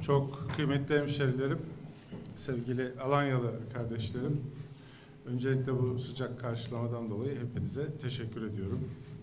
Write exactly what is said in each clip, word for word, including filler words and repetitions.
Çok kıymetli hemşerilerim, sevgili Alanyalı kardeşlerim, öncelikle bu sıcak karşılamadan dolayı hepinize teşekkür ediyorum.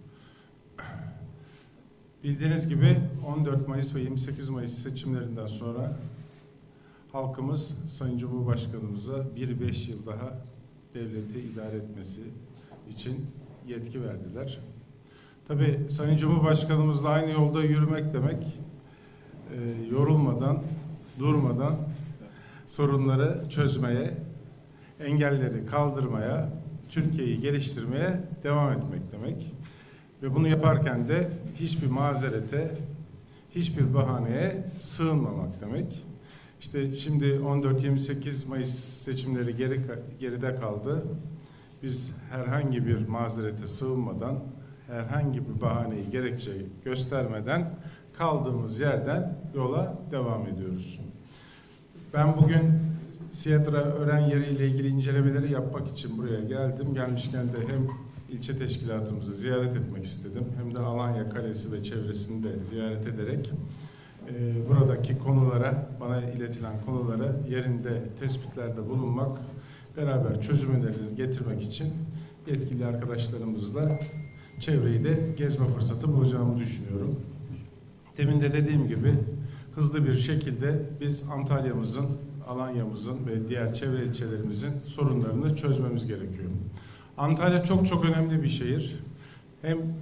Bildiğiniz gibi on dört Mayıs ve yirmi sekiz Mayıs seçimlerinden sonra halkımız Sayın Cumhurbaşkanımıza bir beş yıl daha devleti idare etmesi için yetki verdiler. Tabii Sayın Cumhurbaşkanımızla aynı yolda yürümek demek, e, yorulmadan, durmadan sorunları çözmeye, engelleri kaldırmaya, Türkiye'yi geliştirmeye devam etmek demek. Ve bunu yaparken de hiçbir mazerete, hiçbir bahaneye sığınmamak demek. İşte şimdi on dört yirmi sekiz Mayıs seçimleri geri, geride kaldı. Biz herhangi bir mazerete sığınmadan, herhangi bir bahaneyi gerekçe göstermeden kaldığımız yerden yola devam ediyoruz. Ben bugün Siyetra öğren yeriyle ilgili incelemeleri yapmak için buraya geldim. Gelmişken de hem ilçe teşkilatımızı ziyaret etmek istedim, hem de Alanya Kalesi ve çevresini de ziyaret ederek e, buradaki konulara, bana iletilen konulara yerinde tespitlerde bulunmak, beraber çözüm önerileri getirmek için yetkili arkadaşlarımızla çevreyi de gezme fırsatı bulacağımı düşünüyorum. Demin de dediğim gibi hızlı bir şekilde biz Antalya'mızın, Alanya'mızın ve diğer çevre ilçelerimizin sorunlarını çözmemiz gerekiyor. Antalya çok çok önemli bir şehir. Hem e,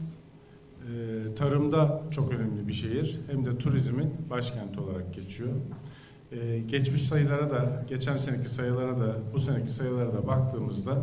tarımda çok önemli bir şehir, hem de turizmin başkenti olarak geçiyor. E, geçmiş sayılara da, geçen seneki sayılara da, bu seneki sayılara da baktığımızda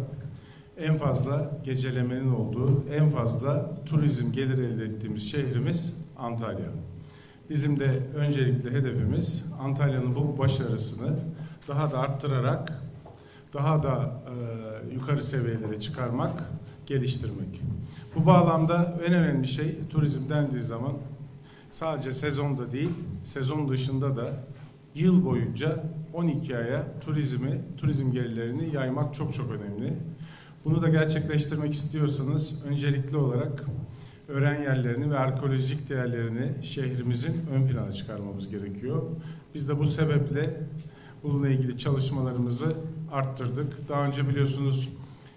en fazla gecelemenin olduğu, en fazla turizm geliri elde ettiğimiz şehrimiz Antalya. Bizim de öncelikli hedefimiz Antalya'nın bu başarısını daha da arttırarak, daha da e, yukarı seviyelere çıkarmak, geliştirmek. Bu bağlamda en önemli şey turizm dendiği zaman sadece sezonda değil, sezon dışında da yıl boyunca on iki aya turizmi, turizm gelirlerini yaymak çok çok önemli. Bunu da gerçekleştirmek istiyorsanız öncelikli olarak öğren yerlerini ve arkeolojik değerlerini şehrimizin ön plana çıkarmamız gerekiyor. Biz de bu sebeple bununla ilgili çalışmalarımızı arttırdık. Daha önce biliyorsunuz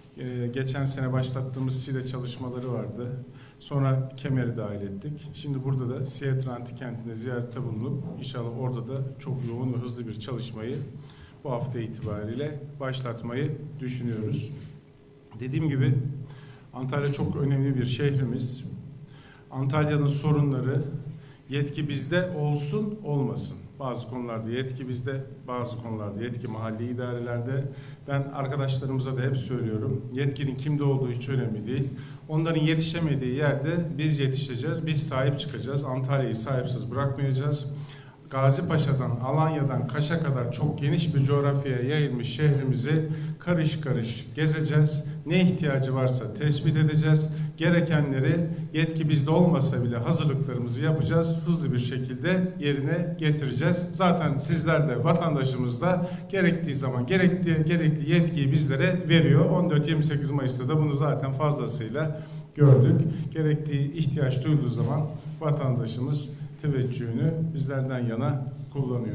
geçen sene başlattığımız SİDE çalışmaları vardı. Sonra Kemer'i dahil ettik. Şimdi burada da Siyetra Antikenti'ne ziyarette bulunup inşallah orada da çok yoğun ve hızlı bir çalışmayı bu hafta itibariyle başlatmayı düşünüyoruz. Dediğim gibi Antalya çok önemli bir şehrimiz. Antalya'nın sorunları yetki bizde olsun olmasın. Bazı konularda yetki bizde, bazı konularda yetki mahalli idarelerde. Ben arkadaşlarımıza da hep söylüyorum, yetkinin kimde olduğu hiç önemli değil. Onların yetişemediği yerde biz yetişeceğiz, biz sahip çıkacağız. Antalya'yı sahipsiz bırakmayacağız. Gazipaşa'dan, Alanya'dan, Kaş'a kadar çok geniş bir coğrafyaya yayılmış şehrimizi karış karış gezeceğiz. Ne ihtiyacı varsa tespit edeceğiz. Gerekenleri yetki bizde olmasa bile hazırlıklarımızı yapacağız. Hızlı bir şekilde yerine getireceğiz. Zaten sizler de, vatandaşımız da gerektiği zaman gerektiği, gerekli yetkiyi bizlere veriyor. on dört yirmi sekiz Mayıs'ta da bunu zaten fazlasıyla gördük. Gerektiği ihtiyaç duyulduğu zaman vatandaşımız teveccühünü bizlerden yana kullanıyor.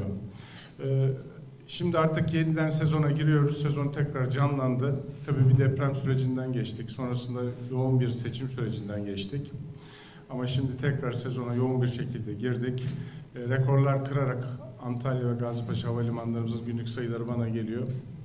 Ee, şimdi artık yeniden sezona giriyoruz. Sezon tekrar canlandı. Tabii bir deprem sürecinden geçtik. Sonrasında yoğun bir seçim sürecinden geçtik. Ama şimdi tekrar sezona yoğun bir şekilde girdik. Ee, rekorlar kırarak Antalya ve Gazipaşa havalimanlarımızın günlük sayıları bana geliyor.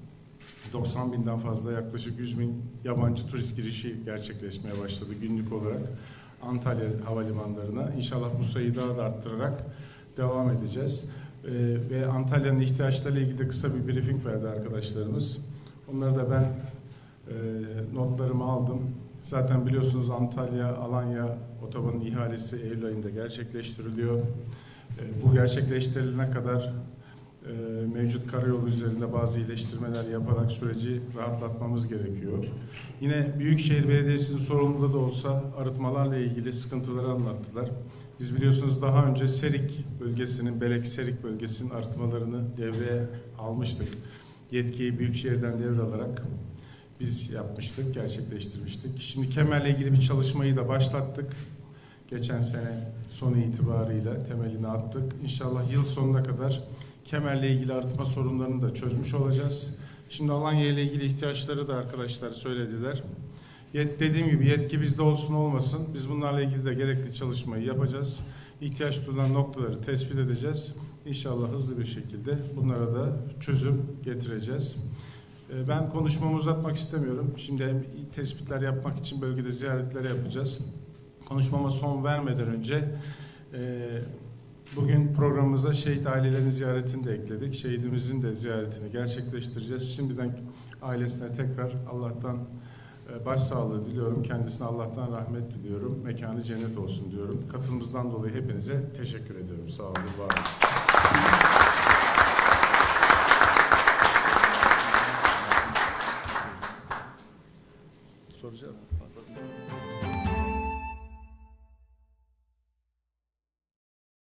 doksan binden fazla, yaklaşık yüz bin yabancı turist girişi gerçekleşmeye başladı günlük olarak Antalya havalimanlarına. İnşallah bu sayıyı daha da arttırarak devam edeceğiz. Ee, ve Antalya'nın ihtiyaçlarıyla ilgili kısa bir briefing verdi arkadaşlarımız. Onları da ben e, notlarımı aldım. Zaten biliyorsunuz Antalya-Alanya otobanın ihalesi Eylül ayında gerçekleştiriliyor. E, bu gerçekleştirilene kadar e, mevcut karayolu üzerinde bazı iyileştirmeler yaparak süreci rahatlatmamız gerekiyor. Yine Büyükşehir Belediyesi'nin sorumluluğu da olsa arıtmalarla ilgili sıkıntıları anlattılar. Biz biliyorsunuz daha önce Serik bölgesinin, Belek-Serik bölgesinin arıtmalarını devreye almıştık. Yetkiyi Büyükşehir'den devralarak biz yapmıştık, gerçekleştirmiştik. Şimdi Kemer'le ilgili bir çalışmayı da başlattık. geçen sene sonu itibarıyla temelini attık. İnşallah yıl sonuna kadar kemerle ilgili arıtma sorunlarını da çözmüş olacağız. Şimdi Alanya ile ilgili ihtiyaçları da arkadaşlar söylediler. Yet, dediğim gibi yetki bizde olsun olmasın. Biz bunlarla ilgili de gerekli çalışmayı yapacağız. İhtiyaç duyulan noktaları tespit edeceğiz. İnşallah hızlı bir şekilde bunlara da çözüm getireceğiz. Ben konuşmamı uzatmak istemiyorum. Şimdi tespitler yapmak için bölgede ziyaretler yapacağız. Konuşmama son vermeden önce bugün programımıza şehit ailelerin ziyaretini de ekledik. Şehidimizin de ziyaretini gerçekleştireceğiz. Şimdiden ailesine tekrar Allah'tan başsağlığı diliyorum. Kendisine Allah'tan rahmet diliyorum. Mekanı cennet olsun diyorum. Katılımınızdan dolayı hepinize teşekkür ediyorum. Sağ olun, var olun.